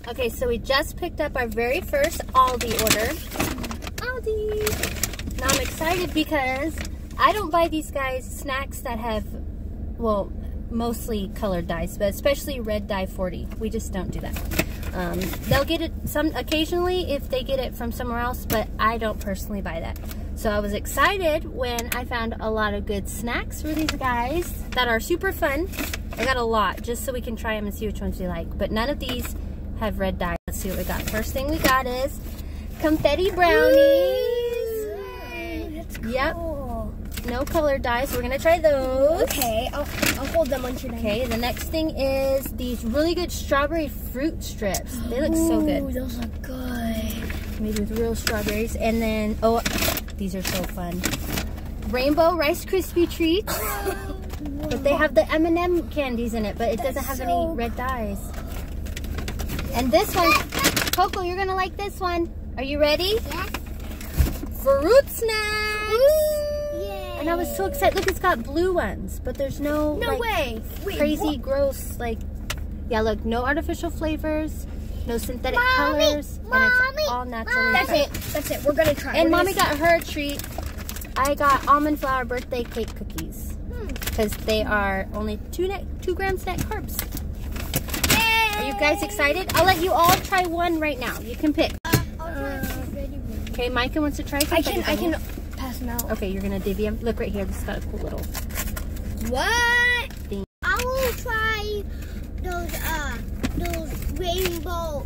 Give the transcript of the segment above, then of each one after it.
Okay, so we just picked up our very first Aldi order. Aldi! Now I'm excited because I don't buy these guys snacks that have, well, mostly colored dyes, but especially red dye 40. We just don't do that. They'll get it occasionally if they get it from somewhere else, but I don't personally buy that. So I was excited when I found a lot of good snacks for these guys that are super fun. I got a lot just so we can try them and see which ones we like, but none of these have red dye. Let's see what we got. First thing we got is confetti brownies. Ooh, that's cool. Yep. No colored dyes. We're gonna try those. Okay, I'll hold them on your. Okay, the next thing is these really good strawberry fruit strips. They look so good. Ooh, those look good. Made with real strawberries. And then, oh, these are so fun. Rainbow Rice Krispie treats. But they have the M&M candies in it, but it doesn't have any red dyes. And this one, Koko, you're gonna like this one. Are you ready? Yes. Fruit snacks. Yay. And I was so excited. Look, it's got blue ones, but there's no like, way. Wait, crazy, gross, like, yeah, look, no artificial flavors, no synthetic colors, and it's all naturally. That's it. That's it. We're gonna try. And Mommy got her a treat. I got almond flour birthday cake cookies because they are only 2 grams net carbs. Are you guys excited? I'll let you all try one right now. You can pick. Okay, Micah wants to try something. I can pass them out. Okay, you're gonna divvy them. Look right here. This has got a cool little What? thing. I will try those rainbow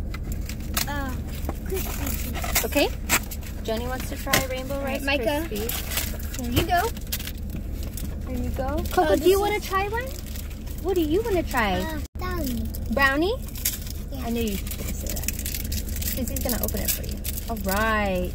crispy treats. Okay. Johnny wants to try Rainbow Rice Micah. Krispies. There you go. There you go. Koko, do you want to try one? What do you want to try? Brownie. Brownie? Yeah. I knew you were going to say that. Because he's going to open it for you. All right.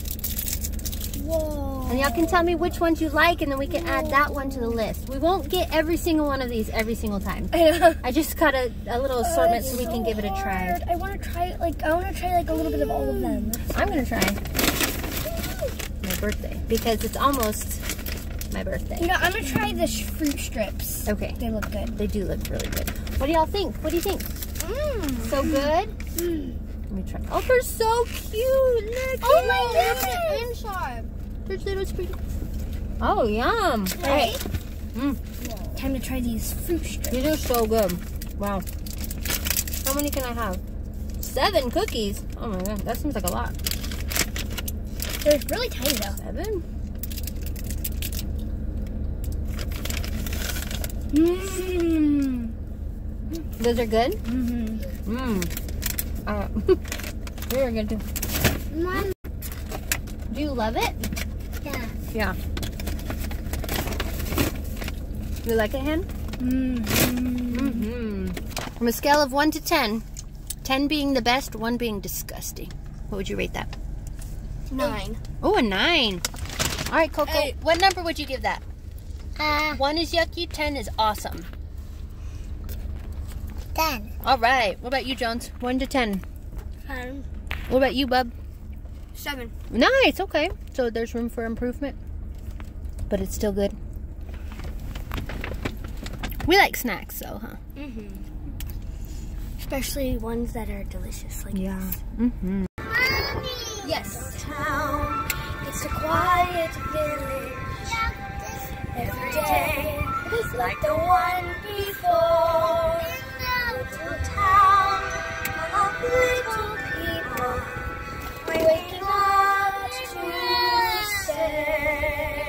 Whoa. And y'all can tell me which ones you like, and then we can add that one to the list. We won't get every single one of these every single time. I just got a little assortment so we can give it a try. I want to try like a little bit of all of them. I'm going to try my birthday because it's almost my birthday. You know, I'm going to try the fruit strips. Okay. They look good. They do look really good. What do y'all think? What do you think? So good? Let me try. Oh, they're so cute. Look. Oh my goodness. And sharp. There's little sprinkles. Oh, yum. All right. Time to try these fruit strips. These are so good. Wow. How many can I have? 7 cookies. Oh my god, that seems like a lot. They're really tiny though. 7? Those are good? Very good too. Mom. Do you love it? Yeah. Yeah. You like it, Hen? From a scale of 1 to 10, 10 being the best, 1 being disgusting. What would you rate that? 9. Oh, a 9. All right, Koko. 8. What number would you give that? 1 is yucky, 10 is awesome. 10. All right. What about you, Jones? 1 to 10. 10. What about you, bub? 7. Nice. Okay. So there's room for improvement, but it's still good. We like snacks, though, huh? Especially ones that are delicious, like this. Mommy! Yes. Town, it's a quiet village. Every day is like the one before. Little town of little people waking up to say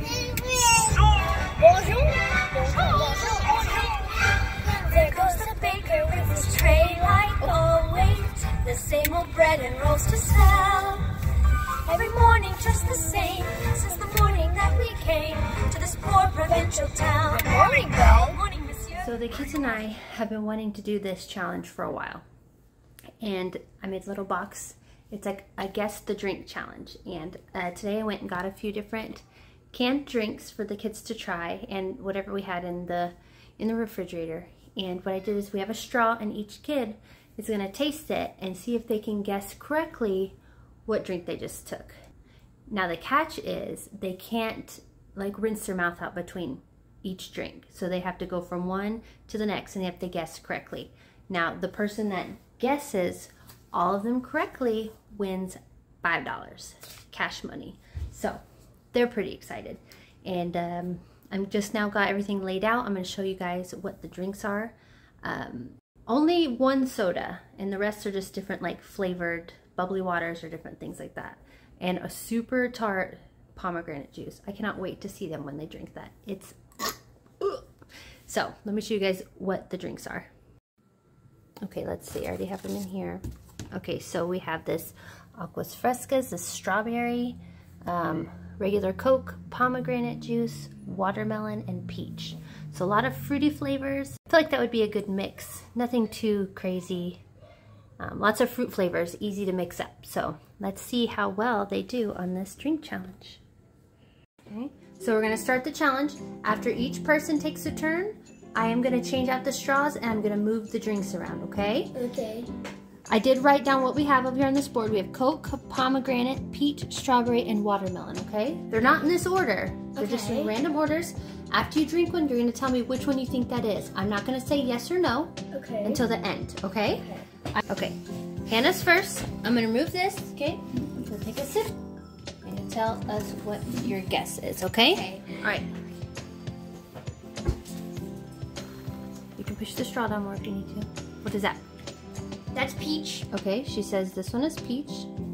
bonjour, bonjour, bonjour, bonjour. There goes the baker with his tray like always. The same old bread and rolls to sell. Every morning just the same since the morning that we came to this poor provincial town. Good morning, Belle. Morning, Monsieur. So the kids and I have been wanting to do this challenge for a while. And I made a little box. It's like, I guess, the drink challenge. And today I went and got a few different canned drinks for the kids to try and whatever we had in the refrigerator. And what I did is we have a straw and each kid is going to taste it and see if they can guess correctly what drink they just took. Now the catch is they can't like rinse their mouth out between each drink. So they have to go from one to the next and they have to guess correctly. Now the person that guesses all of them correctly wins $5 cash money. So they're pretty excited. And I'm just now got everything laid out. I'm going to show you guys what the drinks are. Only one soda, and the rest are just different like flavored bubbly waters or different things like that. And a super tart pomegranate juice. I cannot wait to see them when they drink that. It's so let me show you guys what the drinks are. Okay, let's see. I already have them in here. Okay, so we have this Aquas Frescas, this strawberry, regular Coke, pomegranate juice, watermelon, and peach. So a lot of fruity flavors. I feel like that would be a good mix. Nothing too crazy. Lots of fruit flavors, easy to mix up. So let's see how well they do on this drink challenge. Okay, so we're gonna start the challenge. After each person takes a turn, I am gonna change out the straws and I'm gonna move the drinks around, okay? Okay. I did write down what we have up here on this board. We have Coke, pomegranate, peach, strawberry, and watermelon, okay? They're not in this order. They're just in random orders. After you drink one, you're gonna tell me which one you think that is. I'm not gonna say yes or no until the end, okay? Okay, Hannah's first. I'm gonna remove this, okay? I'm gonna take a sip. You're gonna tell us what your guess is, okay? All right. You can push the straw down more if you need to. What is that? That's peach. Okay, she says this one is peach.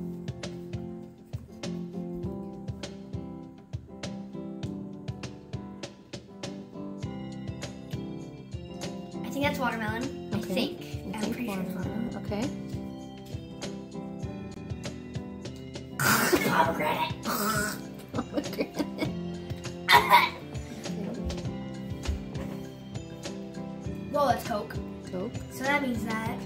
I think that's watermelon. Okay. I think. I'm pretty sure. Okay. Pomegranate. Well, it's Coke. Coke. So that means that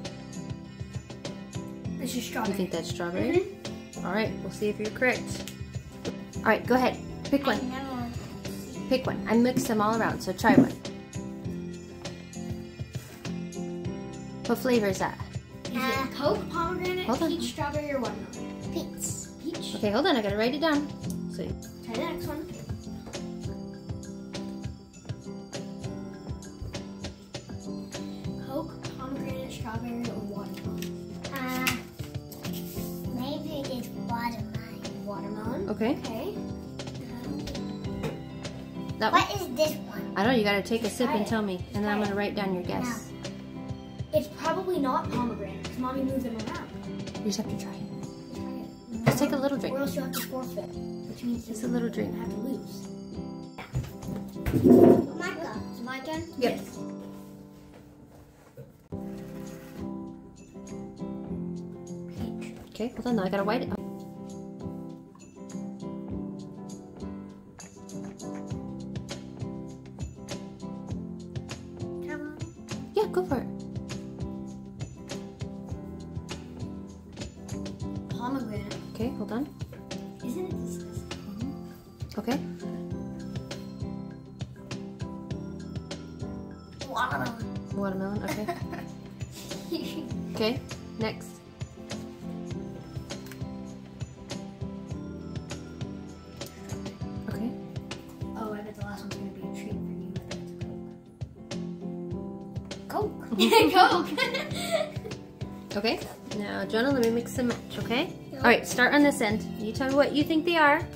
this is strawberry. You think that's strawberry? All right, we'll see if you're correct. All right, go ahead. Pick one. Pick one. I mixed them all around, so try one. What flavor is that? Is it Coke, pomegranate, peach, strawberry, or watermelon? Peach. Okay, hold on. I gotta write it down. So try the next one. Coke, pomegranate, strawberry, or watermelon? Maybe it's watermelon. Watermelon? Okay. Okay. That What one? is this one? I don't know. You gotta take a sip Try and it. tell me, and then I'm gonna write down your guess. It's probably not pomegranate because mommy moved them around. You just have to try it. Try it. Just take a little drink. Or else you have to forfeit, which means Just a little drink. you have to lose. Micah, is it my turn? Yep. Yes. Okay, hold on. Now I gotta write it. Come on. Yeah, go for it. Pomegranate. Okay, hold on. Isn't it this? Okay. Watermelon. Watermelon. Okay. Okay. Next. Okay. Oh, I bet the last one's gonna be a treat for you. Coke. Coke. Okay. Now, Jonah, let me mix and match, okay? All right, start on this end. You tell me what you think they are.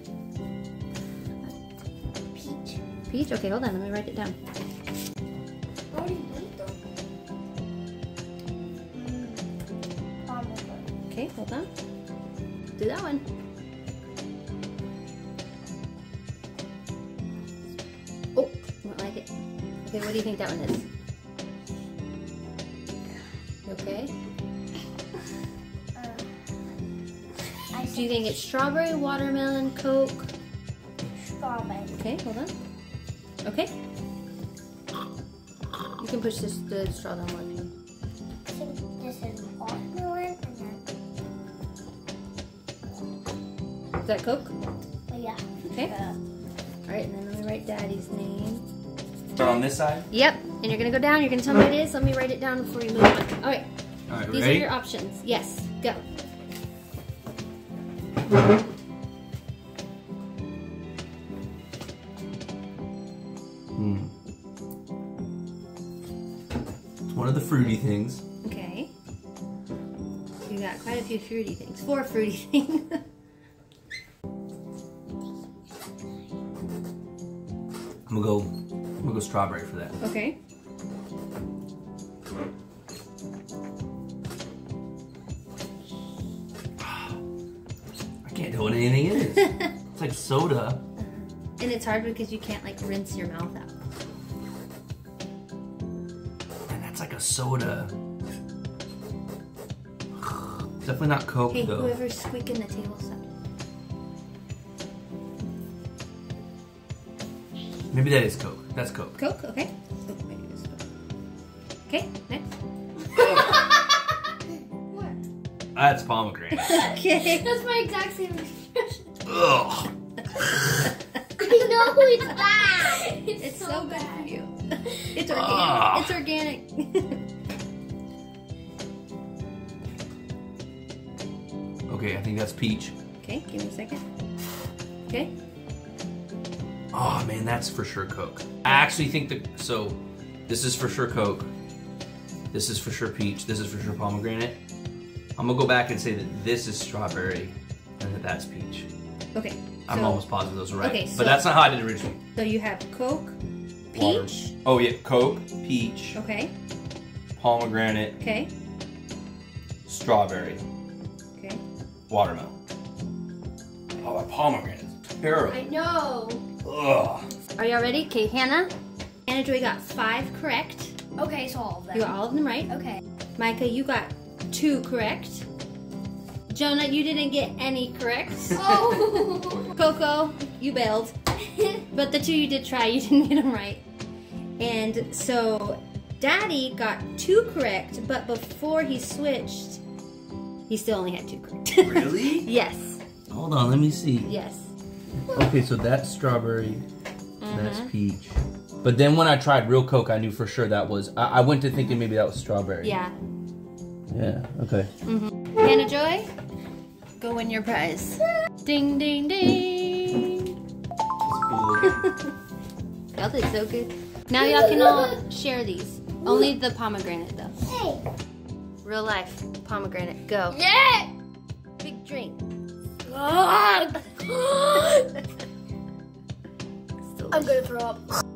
Peach. Peach? Okay, hold on. Let me write it down. Okay, hold on. Do that one. Oh, don't like it. Okay, what do you think that one is? You okay? Do you think it's strawberry, watermelon, Coke? Strawberry. Okay, hold on. Okay. You can push this the straw down more if you want. I think this is watermelon and then. Is that Coke? Oh, yeah. Okay. All right, and then let me write Daddy's name. Start on this side? Yep, and you're gonna go down. You're gonna tell me what it is. Let me write it down before you move on. All right. All right, These ready? are your options. Yes, go. It's one of the fruity things. Okay. Quite a few fruity things. 4 fruity things. I'm gonna go strawberry for that. Okay. I can't tell what anything is. It's like soda. And it's hard because you can't like rinse your mouth out. And that's like a soda. Definitely not Coke Hey, though. whoever's squeaking the table stop. Maybe that is Coke. That's Coke. Coke, okay. Oh, maybe it is Coke. Okay, next. What? That's pomegranate. Okay. That's my exact same expression. Ugh. I know it's bad. It's so good for you. It's organic. Ah. It's organic. Okay, I think that's peach. Okay, give me a second. Okay. Oh man, that's for sure Coke. I actually think so this is for sure Coke. This is for sure peach. This is for sure pomegranate. I'm gonna go back and say that this is strawberry and that that's peach. Okay. I'm almost positive those are right. Okay, so- but that's not how I did it originally. So you have Coke, Water. peach. Oh yeah, Coke, peach, Okay. pomegranate, Okay. strawberry, Okay. watermelon. Oh, that pomegranate is terrible. I know. Ugh. Are y'all ready? Okay, Hannah. Hannah Joy got 5 correct. Okay, so all of them. You got all of them right. Okay. Micah, you got 2 correct. Jonah, you didn't get any correct. Oh. Koko, you bailed. But the 2 you did try, you didn't get them right. And so Daddy got 2 correct, but before he switched, he still only had 2 correct. Really? Yes. Hold on, let me see. Yes. Okay, so that's strawberry, that's peach. But then when I tried real Coke, I knew for sure that was, I went to thinking maybe that was strawberry. Yeah. Yeah, okay. Hannah Joy, go win your prize. Ding, ding, ding. Y'all did so good. Now y'all can all share these. Only the pomegranate though. Hey. Real life pomegranate. Go. Yeah. Big drink. God. I'm gonna throw up.